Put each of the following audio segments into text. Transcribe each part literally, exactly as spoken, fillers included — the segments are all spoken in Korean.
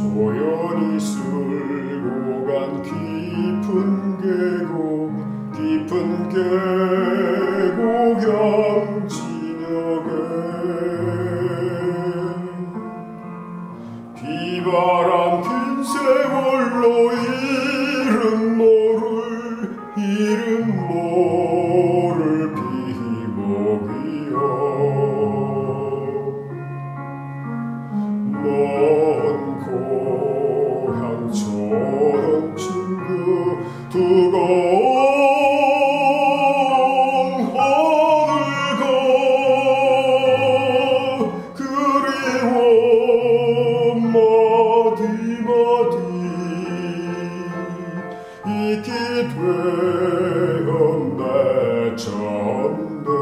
조용히 쓸고 간 깊은 계곡 깊은 계곡 양진역에 비바람 긴 세월로 이름 모를 이름 모를 비목이여 먼 고향 초던 친구 두고 잊기 되었네 전대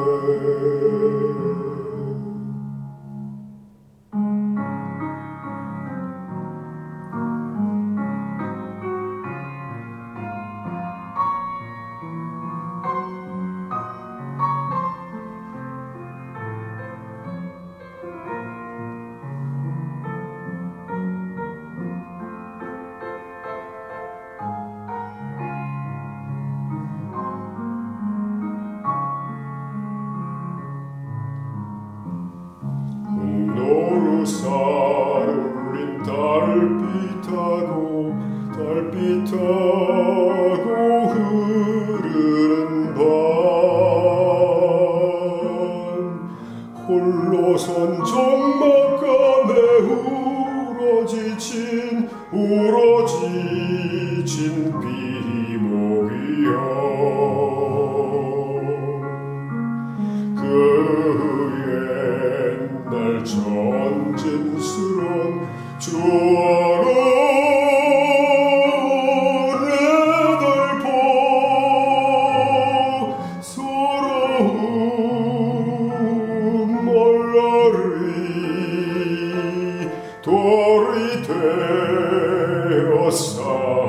노루산 울린 달빛하고 달빛하고 흐르는 밤 홀로선 정막감에 울어지친 울어지친 비목이여 날 전진스런 추억은 애들보 서러운 멀라리 돌이 되어 사